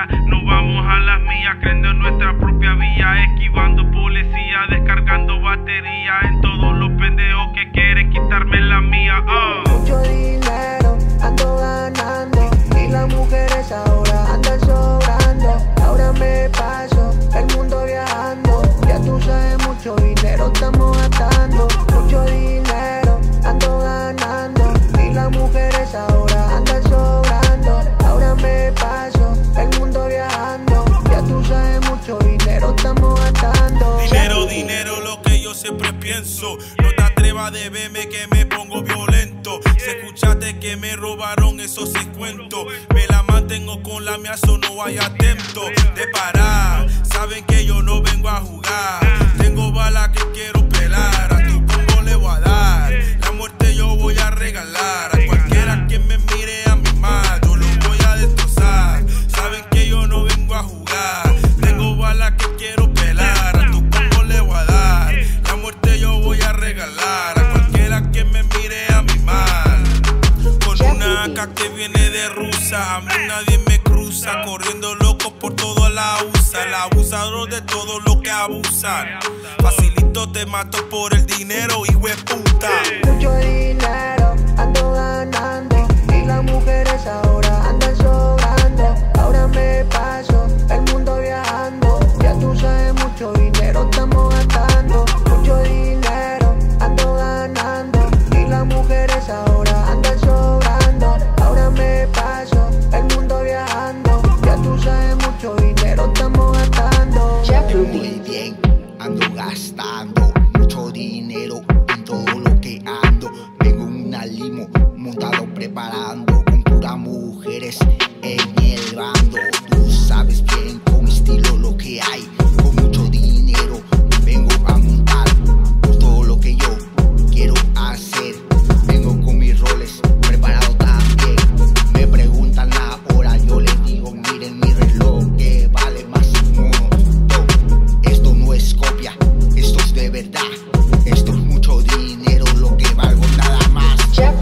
día. Nos vamos a las mías, creyendo en nuestra propia vía, esquivando policía, descargando batería en todos los pendejos que quieren quitarme la mía. Mucho dinero ando ganando y las mujeres ahora andan sobrando. Ahora me paso el mundo viajando, ya tú sabes, mucho dinero estamos gastando. Mucho dinero ando ganando y las mujeres ahora andan sobrando. Ahora me paso el mundo viajando, ya tú sabes, mucho dinero estamos gastando. Dinero, dinero, lo que yo siempre pienso. No te atrevas de verme que me pongo violento. Si escuchaste que me robaron, eso sí cuento. Me la mantengo con la mía, so no vaya atento de parar. Saben que yo no vengo a jugar. Tengo balas que quiero pelar. A tu combo le voy a dar. La muerte yo voy a regalar. A cualquiera que me mire a mi mal, yo lo voy a destrozar. Saben que yo no vengo a jugar. Tengo balas que quiero pelar. A tu combo le voy a dar. La muerte yo voy a regalar. A cualquiera que me mire a mi mal. Con una AK que viene de Rusia, a mí nadie me cruza. Corriendo loco por todo la USA. El abusador de todo lo que abusan. Facilito te mato por el dinero, hijo de puta. Mucho dinero ando ganando y las mujeres ahora andan sobrando. Ahora me paso el mundo viajando, ya tú sabes, mucho dinero estamos gastando. Mucho dinero ando ganando y las mujeres ahora andan sobrando. Ahora me paso el mundo viajando, ya tú sabes, mucho dinero estamos gastando. Muy bien, ando gastando mucho dinero en todo lo que ando. Vengo en una limo montado preparando con puras mujeres en el bando. Tú sabes bien con estilo lo que hay. Con mucho dinero vengo a montar por todo lo que yo quiero hacer. Vengo con mis roles preparado también. Me preguntan la hora, yo les digo miren mi reloj que vale más un montón. Esto no es copia, esto es de verdad. Esto es mucho dinero, lo que valgo nada más.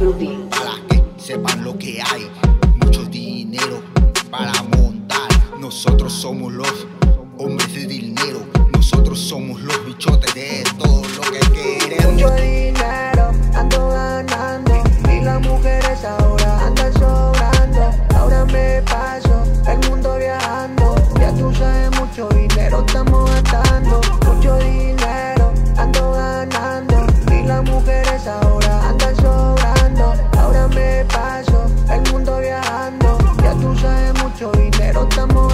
Para que sepan lo que hay. Mucho dinero para montar. Nosotros somos los hombres de dinero. Nosotros somos los bichotes de todo lo que queremos. Mucho dinero ando ganando y las mujeres ahora andan sobrando. Ahora me paso el mundo viajando, ya tú sabes, mucho dinero estamos gastando. Mucho dinero ando ganando y las mujeres ahora andan sobrando. Ahora me paso el mundo viajando, ya tú sabes, mucho dinero estamos